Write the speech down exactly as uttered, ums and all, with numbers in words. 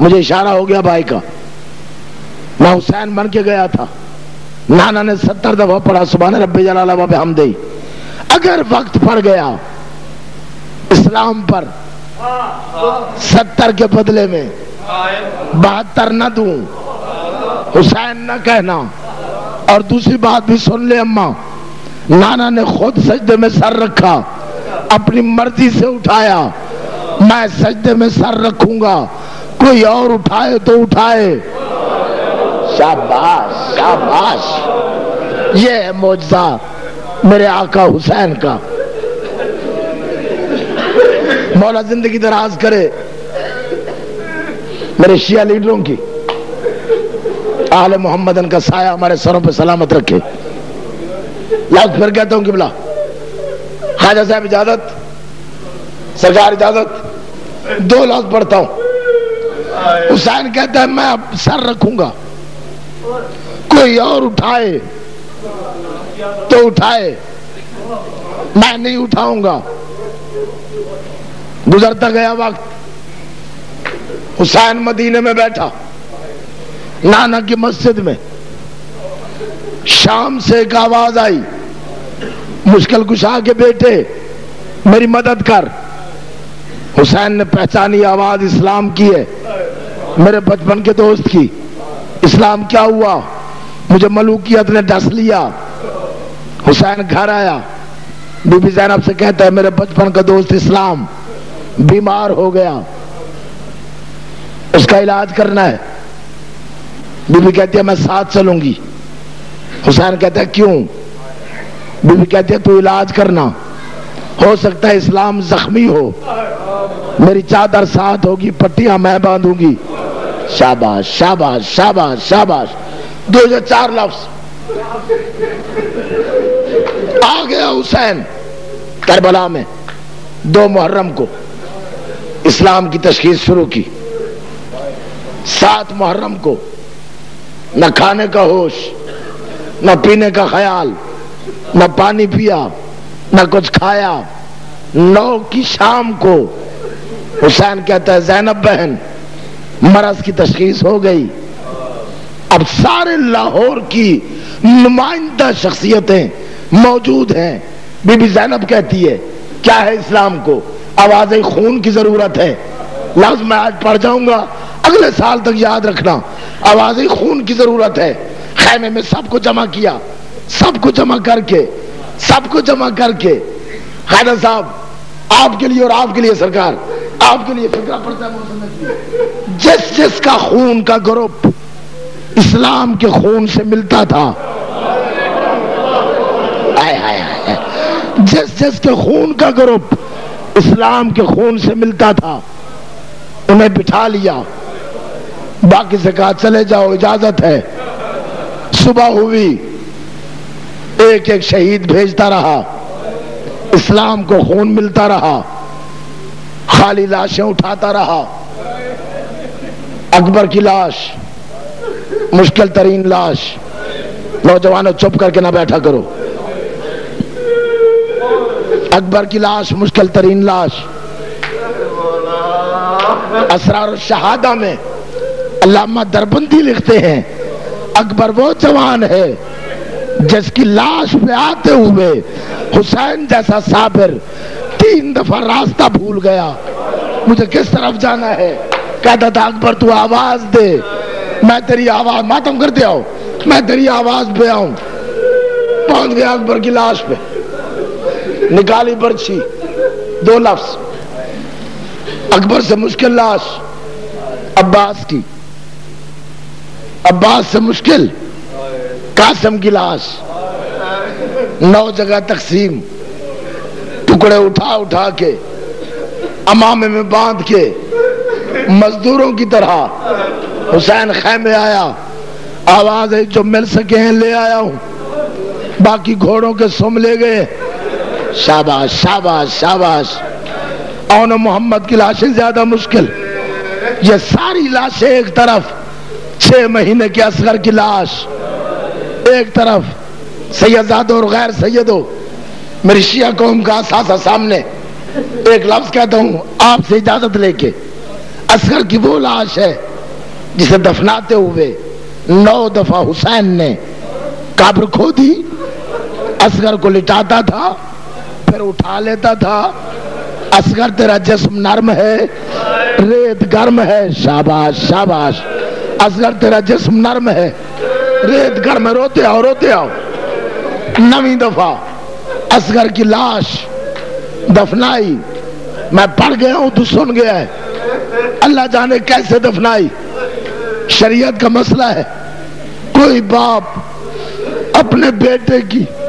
مجھے اشارہ ہو گیا بھائی کا، میں حسین بن کے گیا تھا، نانا نے ستر دفعہ پڑھا سبحان ربی جلالہ و بحمدہ۔ اگر وقت پڑ گیا اسلام پر ستر کے بدلے میں بہتر نہ دوں، حسین نہ کہنا۔ اور دوسری بات بھی سن لے اماں، نانا نے خود سجدے میں سر رکھا، اپنی مرضی سے اٹھایا، میں سجدے میں سر رکھوں گا، کوئی اور اٹھائے تو اٹھائے۔ شاباش شاباش، یہ ہے معجزہ میرے آقا حسین کا۔ مولا زندگی دراز کرے میرے شیعہ لیڈروں کی، اہل محمدن کا سایہ ہمارے سروں پہ سلامت رکھے۔ لاؤ پھر کہتا ہوں قبلہ، خواجہ صاحب اجازت، سرکار اجازت، دو لفظ پڑھتا ہوں۔ حسین کہتا ہے میں اب سر رکھوں گا، کوئی اور اٹھائے تو اٹھائے، میں نہیں اٹھاؤں گا۔ گزرتا گیا وقت، حسین مدینے میں بیٹھا، نانا کی مسجد میں، شام سے ایک آواز آئی، مشکل کشا کے بیٹے میری مدد کر۔ حسین نے پہچانی آواز اسلام کی ہے، میرے بچپن کے دوست کی۔ اسلام کیا ہوا؟ مجھے ملوکیت نے ڈس لیا۔ حسین گھر آیا، بی بی زینب سے کہتا ہے میرے بچپن کا دوست اسلام بیمار ہو گیا، اس کا علاج کرنا ہے۔ بی بی کہتی ہے میں ساتھ چلوں گی۔ حسین کہتا ہے کیوں؟ بی بی کہتی ہے تو علاج کرنا، ہو سکتا ہے اسلام زخمی ہو، میری چادر ساتھ ہوگی، پٹیاں میں باندھوں گی۔ شاباش شاباش شاباش شاباش، دو یا چار لفظ آ گیا حسین کربلا میں۔ دو محرم کو اسلام کی تشخیص شروع کی، سات محرم کو نہ کھانے کا ہوش، نہ پینے کا خیال، نہ پانی پیا، نہ کچھ کھایا۔ نو کی شام کو حسین کہتا ہے زینب بہن مرض کی تشخیص ہو گئی۔ اب سارے لاہور کی نمائندہ شخصیتیں موجود ہیں۔ بی بی زینب کہتی ہے کیا ہے اسلام کو؟ آواز خون کی ضرورت ہے۔ لفظ میں آج پڑھ جاؤں گا، اگلے سال تک یاد رکھنا، آواز خون کی ضرورت ہے۔ خیمے میں سب کو جمع کیا، سب کو جمع کر کے سب کو جمع کر کے خیدر صاحب آپ کے لیے اور آپ کے لیے سرکار، آپ کے لیے فکرہ پڑتا ہے موسم میں، جس جس کا خون کا گروپ اسلام کے خون سے ملتا تھا، آئے آئے آئے جس جس کے خون کا گروپ اسلام کے خون سے ملتا تھا انہیں بٹھا لیا، باقی سے کہا چلے جاؤ اجازت ہے۔ صبح ہوئی، ایک ایک شہید بھیجتا رہا، اسلام کو خون ملتا رہا، خالی لاشیں اٹھاتا رہا۔ اکبر کی لاش مشکل ترین لاش، نوجوانوں چپ کر کے نہ بیٹھا کرو، اکبر کی لاش مشکل ترین لاش۔ اسرار الشہادہ میں علامہ دربندی لکھتے ہیں اکبر وہ جوان ہے جس کی لاش پہ آتے ہوئے حسین جیسا صابر تین دفعہ راستہ بھول گیا، مجھے کس طرف جانا ہے، کہتا تھا اکبر تو آواز دے، میں تیری آواز ماتم کرتے آؤں، میں تیری آواز پہ آؤں۔ پہنچ گیا اکبر کی لاش پہ، نکالی برچھی، دو لفظ، اکبر سے مشکل لاش عباس کی، عباس سے مشکل قاسم کی لاش، نو جگہ تقسیم، ٹکڑے اٹھا اٹھا کے امامے میں باندھ کے مزدوروں کی طرح حسین خیمے آیا، آواز ہے جو مل سکے ہیں لے آیا ہوں، باقی گھوڑوں کے سم لے گئے۔ شاباش شاباش شاباش۔ اون محمد کی لاشیں زیادہ مشکل، یہ ساری لاشیں ایک طرف، چھ مہینے کے اصغر کی لاش ایک طرف، سیدزادوں اور غیر سیدوں، میری شیعہ قوم کا اثاثہ سامنے۔ ایک لفظ کہتا ہوں آپ سے اجازت لے کے، اصغر کی وہ لاش ہے جسے دفناتے ہوئے نو دفعہ حسین نے قبر کھودی، اصغر کو لٹاتا تھا پھر اٹھا لیتا تھا. اصغر تیرا جسم نرم ہے، ریت گرم ہے. شاباش شاباش. اصغر تیرا جسم نرم ہے، ریت گرم ہے. روتے آؤ روتے آؤ. نویں دفعہ اصغر کی لاش دفنائی. میں پڑھ گیا ہوں تو سن گیا ہے، اللہ جانے کیسے دفنائی. شریعت کا مسئلہ ہے. کوئی باپ اپنے بیٹے کی